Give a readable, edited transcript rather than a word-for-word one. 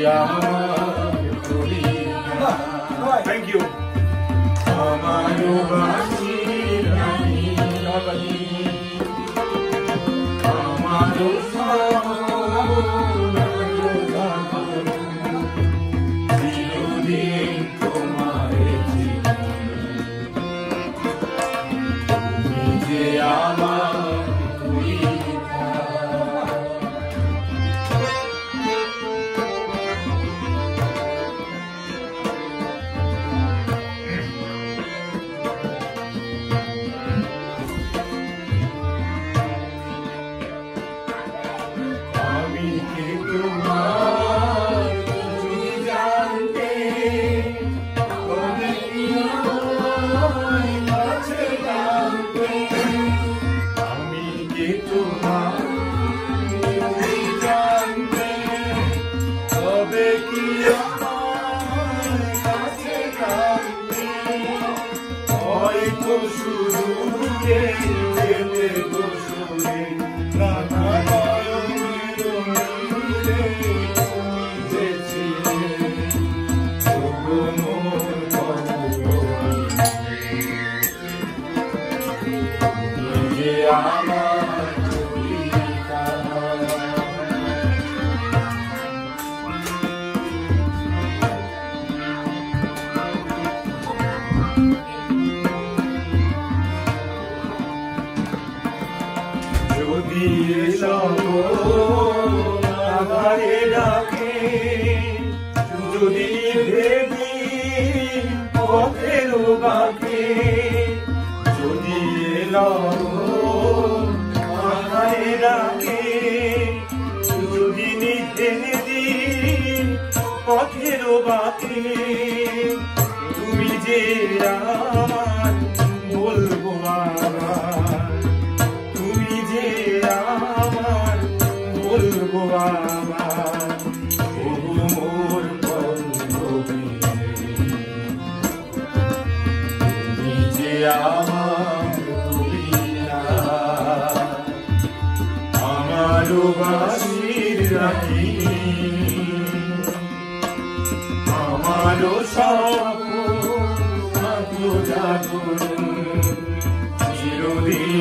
Thank you. যদি ভেবি পথের বাঁকে যদি মাথায় রাখে যদি ভেবি পথের বাঁকে তুমি যে আমার বলবো আমার তুমি যে আমার বলবো আমার মোর বন্ধবী তুমি যে আমার আমারও বাসির রাখি আমারও স্বপ্ন জাগরণ চিরদিন